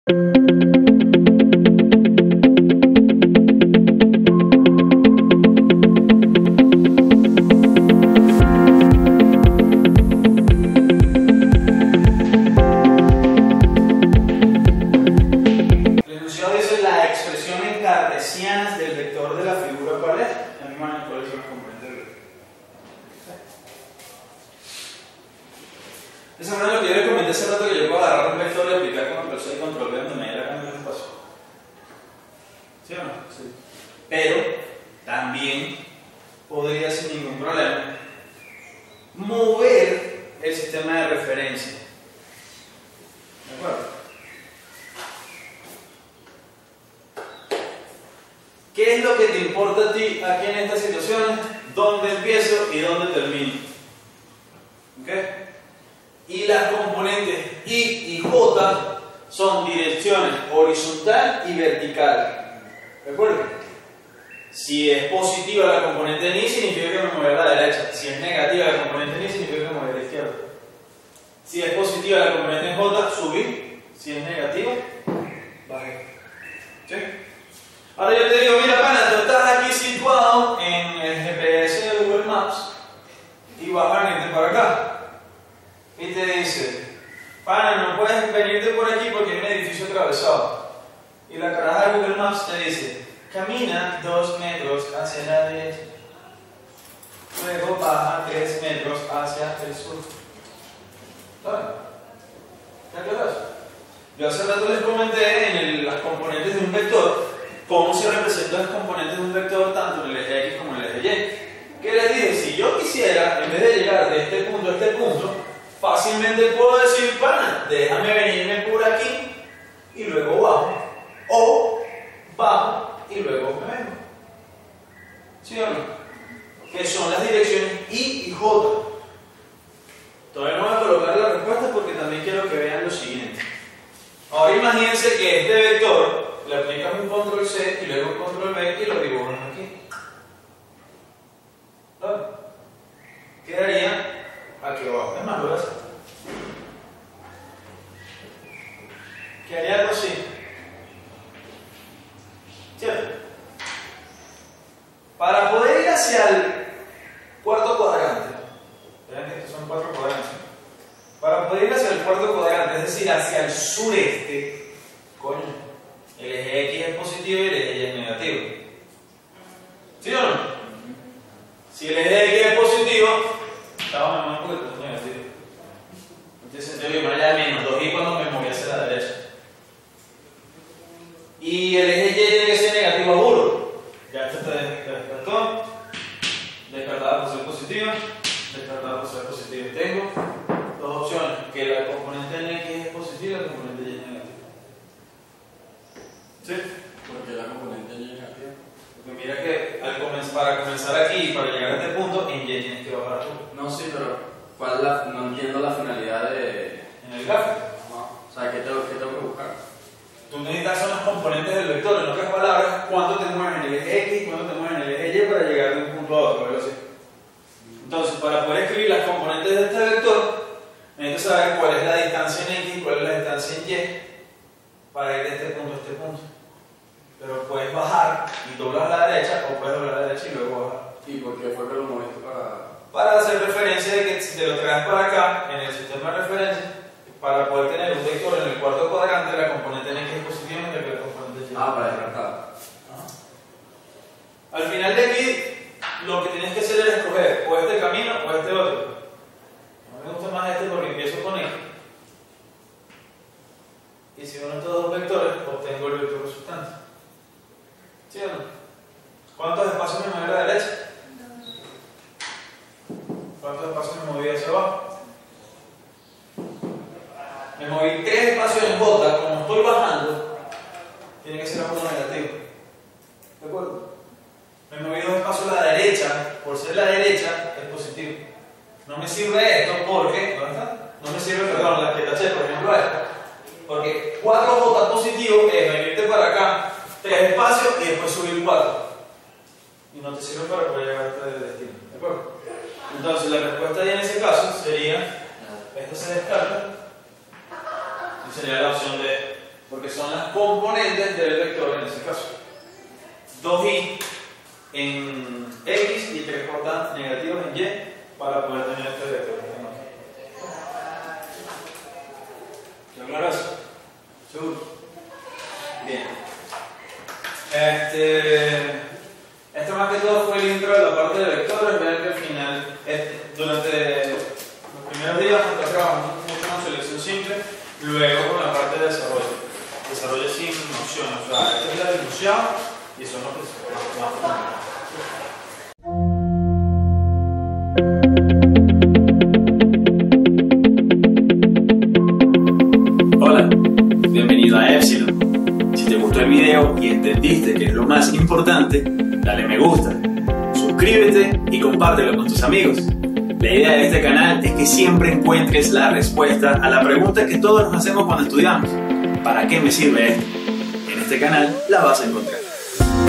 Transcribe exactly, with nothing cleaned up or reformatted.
Esa es lo que yo les comenté hace rato, que yo puedo agarrar un vector y aplicar control C y control V donde me dé la gana en el espacio. ¿Sí o no? Sí. Pero también podría sin ningún problema mover el sistema de referencia. ¿De acuerdo? ¿Qué es lo que te importa a ti aquí en estas situaciones? ¿Dónde empiezo y dónde termino? ¿Ok? Y las componentes I y J son direcciones horizontal y vertical. ¿Recuerden? Si es positiva la componente en I, significa que me moveré a la derecha. Si es negativa la componente en I, significa que me moveré a la izquierda. Si es positiva la componente en J, subir. Si es negativa, bajar. ¿Sí? Ahora yo te digo, mira pana, tú estás aquí situado en el G P S de Google Maps y vas a venirte para acá. Y te dice, pana, no puedes venirte por aquí porque hay un edificio atravesado. Y la caraja de Google Maps te dice, camina dos metros hacia la derecha, luego baja tres metros hacia el sur. ¿Sabes? ¿Te acuerdas? Yo hace rato les comenté en el, las componentes de un vector, cómo se representan las componentes de un vector tanto en el eje X como en el eje Y. ¿Qué les dije? Si yo quisiera, en vez de llegar de este punto a este punto, fácilmente puedo decir, pana, déjame venirme por aquí y luego bajo. O bajo y luego me vengo. ¿Sí o no? Que son las direcciones I y J. Todavía no voy a colocar la respuesta porque también quiero que vean lo siguiente. Ahora imagínense que este vector le aplicas un control C y luego un control V y lo dibujas aquí. ¿Vale? Quedaría aquí abajo. Es más, lo voy a hacer. Quedaría algo así. ¿Cierto? Para poder ir hacia el cuarto cuadrante, vean que estos son cuatro cuadrantes. Para poder ir hacia el cuarto cuadrante, es decir, hacia el sureste, coño, el eje X es positivo y el eje Y es negativo. ¿Sí o no? Si el eje X es positivo, estaba menos porque es negativo. Entonces yo voy allá de menos dos y cuando me moví hacia la derecha. Y el eje Y tiene que ser negativo a juro. Ya esto está descartado. Descartada por ser positiva. Descartada por ser positiva. Tengo dos opciones: que la componente en X es positiva y la componente Y es negativa. ¿Sí? ¿Por qué la componente Y es negativa? Porque mira que al comenzar, para comenzar aquí y para llegar a este punto, en Y tienes que bajar tú. No, sí, pero ¿cuál es la, no entiendo la finalidad de... En el gráfico. No, o sea, ¿qué tengo, qué tengo que buscar? Tú necesitas son las componentes del vector, en otras palabras, cuánto te mueves en el eje X y cuánto te mueves en el eje Y para llegar de un punto a otro, algo así. Entonces, para poder escribir las componentes de este vector, necesitas saber cuál es la distancia en X y cuál es la distancia en Y para ir de este punto a este punto. Pero puedes bajar y doblar a la derecha, o puedes doblar a la derecha y luego bajar. ¿Y por qué fue que lo moviste para...? Para hacer referencia de que si te lo traes para acá, en el sistema de referencia, para poder tener un vector en el cuarto cuadrante, la componente en X es positiva mientras que la componente Y. Ah, para descartar. Al final de aquí, lo que tienes que hacer es escoger o este camino o este otro. A mí me gusta más este porque empiezo con X. Y si uno de estos dos vectores, obtengo el vector resultante. ¿Sí o no? ¿Cuántos espacios me moví a la derecha? ¿Cuántos espacios me moví hacia abajo? Me moví tres espacios en J, como estoy bajando, tiene que ser a uno negativo. ¿De acuerdo? Me moví dos espacios a la derecha, por ser la derecha es positivo. No me sirve esto porque, ¿dónde está? No me sirve, perdón, la que taché, por ejemplo, esta. Porque cuatro J positivo es venirte para acá, tres espacios y después subir cuatro. Y no te sirve para poder llegar a este destino. ¿De acuerdo? Entonces la respuesta ya en ese caso sería, esto se descarta, y sería la opción de porque son las componentes del vector en este caso. dos i en x y tres j negativos en y para poder tener este vector. ¿Está claro eso? ¿Seguro? Bien. Este, esto más que todo fue el intro de la parte de vectores. Vean que al final, este, durante los primeros días nosotros trabajamos mucho con selección simple, luego con la parte de desarrollo. Desarrollo sin nociones, o sea, esta es la dilución y son los que más fundamentales. Hola, bienvenido a Epsilon. Si te gustó el video y entendiste que es lo más importante, dale me gusta, suscríbete y compártelo con tus amigos. La idea de este canal es que siempre encuentres la respuesta a la pregunta que todos nos hacemos cuando estudiamos: ¿para qué me sirve esto? En este canal la vas a encontrar.